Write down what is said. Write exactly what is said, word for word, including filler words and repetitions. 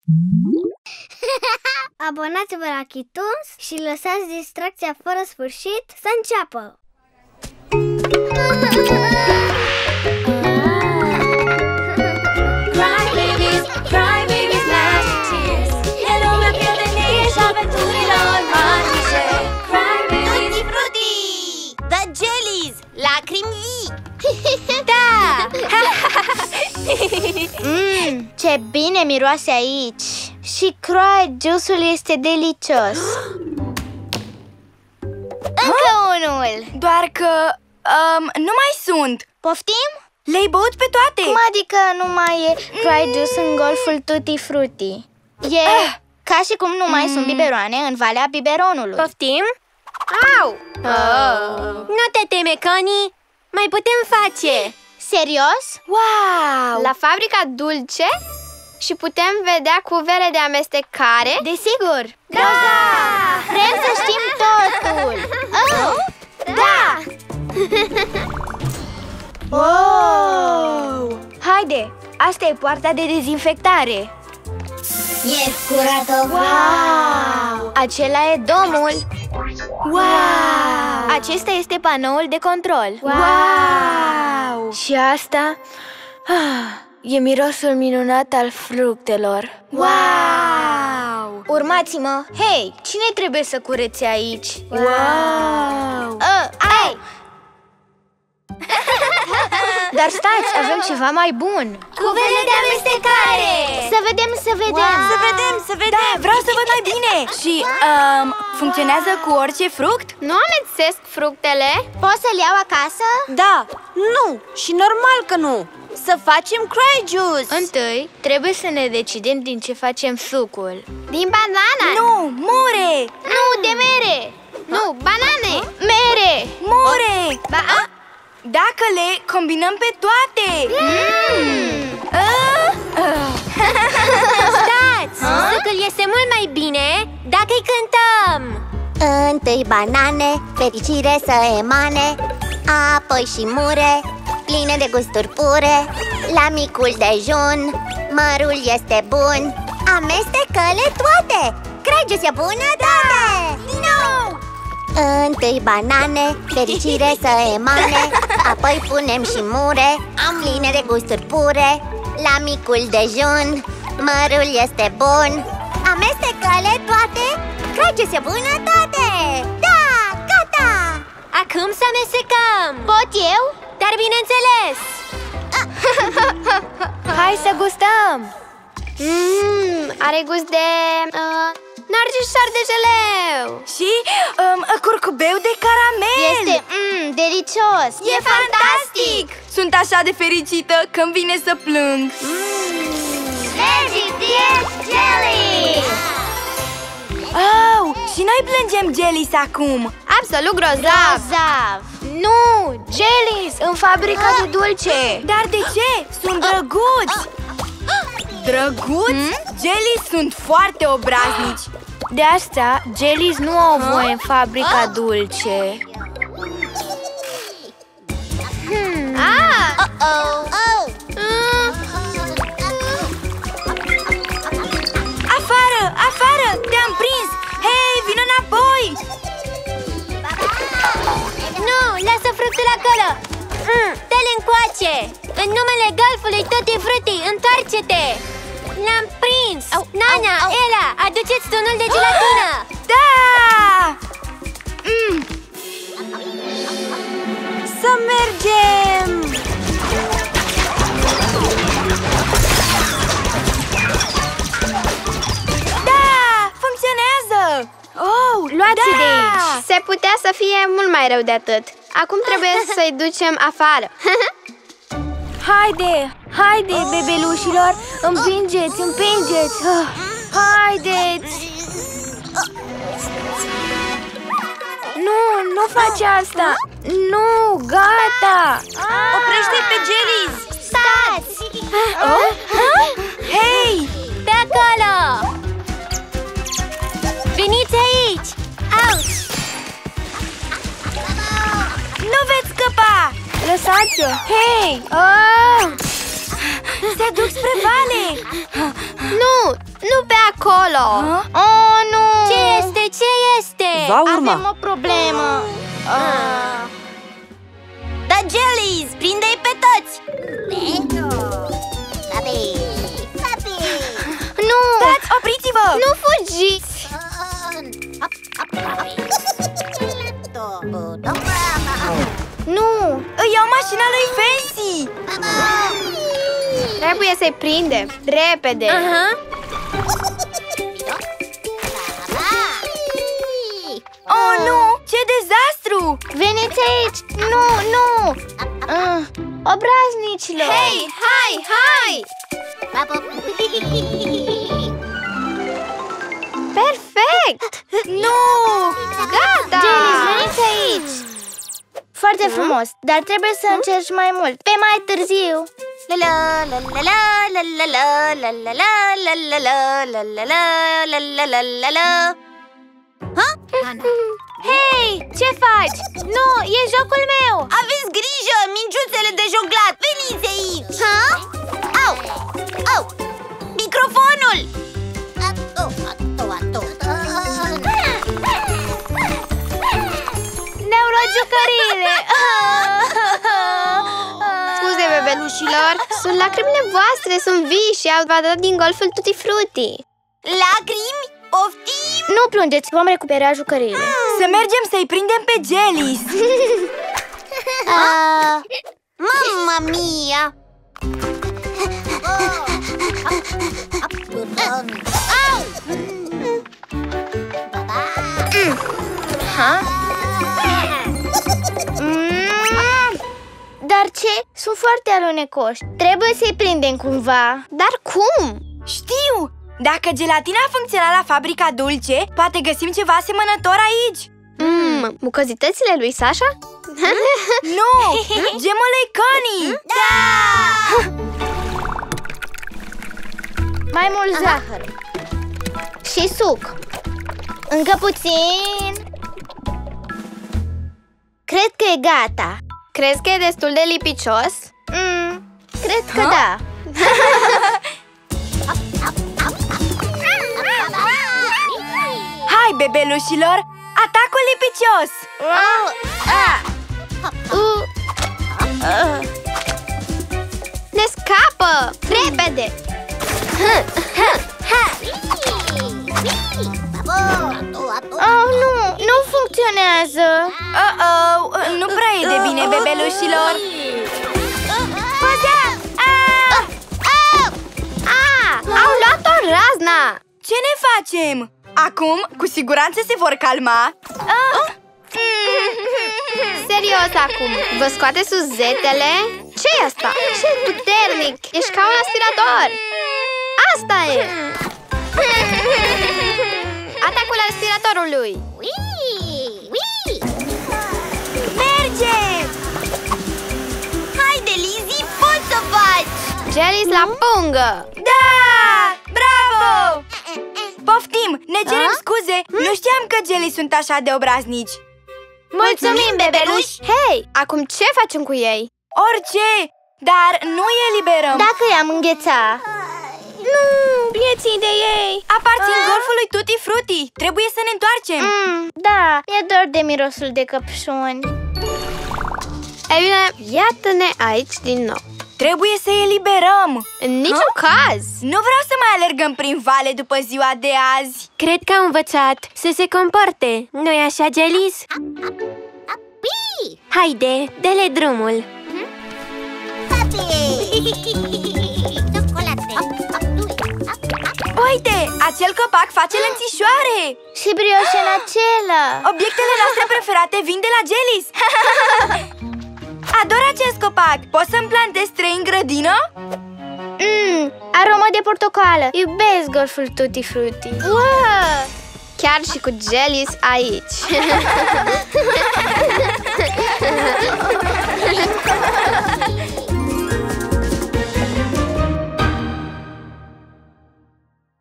Abonați-vă la Chituns și lăsați distracția fără sfârșit să înceapă! Cry babies, cry babies, magic tears. E lumea prieteniei și aventurilor magice. Cry babies, Tutti Frutti, The Jellies, lacrimi vii. Da! Mmm, ce bine miroase aici! Și Cry Juice-ul este delicios. Încă unul! Doar că um, nu mai sunt. Poftim? Le-ai băut pe toate? Cum adică nu mai e Cry Juice în golful Tutti Frutti? E Ah. ca și cum nu mai sunt biberoane în Valea Biberonului. Poftim? Au! Oh. Nu te teme, Connie! Mai putem face! Serios? Wow! La fabrica Dulce? Și putem vedea cuvele de amestecare? Desigur! Da! Vrem să știm totul! Oh, da! Wow! Haide, asta e poarta de dezinfectare. E curată! Wow! Acela e domul. Wow! Acesta este panoul de control. Wow! Și asta? Ah, e mirosul minunat al fructelor. Wow! Urmați-mă! Hei, cine trebuie să curețe aici? Wow! Uh, ai! Dar stați, avem ceva mai bun. Cuvele de amestecare! Să vedem, să vedem. Să vedem, să vedem. Da, vreau să văd mai bine. Și um, funcționează cu orice fruct? Nu amețesc fructele? Poți să-l iau acasă? Da, nu, și normal că nu. Să facem Cry Juice. Întâi, trebuie să ne decidem din ce facem sucul. Din banana! Nu, more! Nu, de mere! Nu, banane! Mere! More! Ba a? Dacă le combinăm pe toate! Mm. Uh, uh. Stați! Sucul este mult mai bine dacă îi cântăm! Întâi banane, fericire să emane, apoi și mure, pline de gusturi pure. La micul dejun, mărul este bun. Amestecă-le toate! Cry Juice e bunătate! Din nou! Întâi banane, fericire să emane, apoi punem și mure, pline de gusturi pure. La micul dejun, mărul este bun. Amestecă-le toate! Cry Juice e bunătate! Da! Gata! Acum să amestecăm! Pot eu? Dar bineînțeles! Hai să gustăm! Mmm, are gust de... Uh, narcișar de jeleu! Și um, curcubeu de caramel! Este, mmm, delicios! E fantastic! Sunt așa de fericită că îmi vine să plâng. Magic Dear Jelly! Oh, și noi plângem Jellies acum. Absolut grozav! Grozav! Nu! Jellies în fabrica de dulce! Dar de ce? Sunt drăguți! Drăguți? Jellies sunt foarte obraznici. De asta, Jellies nu au voie în fabrica dulce. Hmm. Ah! Oh, oh. Mm. Afară! Afară! Te-am prins! Hei, vino înapoi! Nu! Lasă fructul acolo! Mm. Dă-l încoace! În numele golfului Tutti Frutti, întoarce-te! L-am prins! Au, Nana, au, au. Ela, aduceți tunul de gelatină! Da! Mm. Să mergem! Da! Funcționează! Oh, luați da! de aici! Se putea să fie mult mai rău de atât. Acum trebuie să-i ducem afară. Haide! Haide, bebelușilor! Împingeți, împingeți! Oh, haideți! Nu, nu faci asta! Nu, gata! Oprește pe Jellies! Stați! Oh? Hei! Pe acolo! Veniți aici! Ouch! Nu veți scăpa! Lăsați-o! Hei! Oh! Se duc spre vale! Nu! Nu pe acolo! Oh, nu! Ce este? Ce este? Va urma. Avem o problemă! Ah. The Jellies! Prinde-i pe toți! Nu! Stați, opriți-vă! Nu fugiți! Nu! Îi iau mașina lui Fancy! Trebuie să-i prindem! Repede! Aha. Oh, nu! Ce dezastru! Veniți aici! Nu, nu! Uh, obraznicilor! Hei, hai, hai! Perfect! Nu! Gata! Jellies, veniți aici! Foarte frumos, dar trebuie să încerci mai mult. Pe mai târziu! La la la la la la la la la la la la la la la la la la la. Ha? Hei, ce faci? Nu, e jocul meu! Aveți grijă, mingiuțele de jonglat! Veniți aici! Ha? Au! Au! Microfonul! Ne-au luat jucăriile! Scuze, bebelușilor, sunt lacrimile voastre, sunt vii și au dat din golful Tutti Frutti. Lacrimi? Poftim? Nu plângeți, vom recupera jucăriile. Să mergem să-i prindem pe Jellies! Uh, Mamma mia! Au! Ha? Mm. Dar ce? Sunt foarte alunecoși. Trebuie să-i prindem cumva. Dar cum? Știu! Dacă gelatina funcționa la fabrica Dulce, poate găsim ceva asemănător aici! Mm, bucăzitățile lui Sasha? Nu! Gemul lui Connie! Da! Mai mult zahăr. Și suc. Încă puțin. Cred că e gata. Crezi că e destul de lipicios? Mm, cred că Ha? da. Hai, bebelușilor! Atacul lipicios! Uh, uh, uh, uh. Ne scapă! Repede! Oh, nu! Nu funcționează! Uh-oh! Nu prea e de bine, bebelușilor! Păzea! Ah! Ah! Ah! Au luat-o razna! Ce ne facem? Acum, cu siguranță se vor calma. Ah! Serios acum, vă scoate suzetele? Ce-i asta? Ce puternic! Ești ca un aspirator! Asta e! Atacul aspiratorului! Merge! Haide, Lizzy, poți să faci! Jellies la pungă! Da! Bravo! Poftim, ne cerem scuze. Nu știam că Jellies sunt așa de obraznici. Mulțumim, bebeluși! Hei, acum ce facem cu ei? Orice, dar nu îi eliberăm. Dacă i-am înghețat? Nu, vieții de ei! Aparțin golfului Tutti Frutti. Trebuie să ne întoarcem. Mm, da, e dor de mirosul de căpșuni. Ei bine, iată-ne aici din nou. Trebuie să-i eliberăm. În niciun caz! Nu vreau să mai alergăm prin vale după ziua de azi. Cred că au învățat să se comporte. Nu-i așa, Jellies? Haide, dă-le drumul. Uite, acel copac face lănțișoare. Și brioșe în acela. Obiectele noastre preferate vin de la Jellies. Ador acest copac. Poți să-mi plantez trei în grădină? Mmm, aromă de portocală. Iubesc golful Tutti Frutti. Wow! Chiar și cu Jellies aici.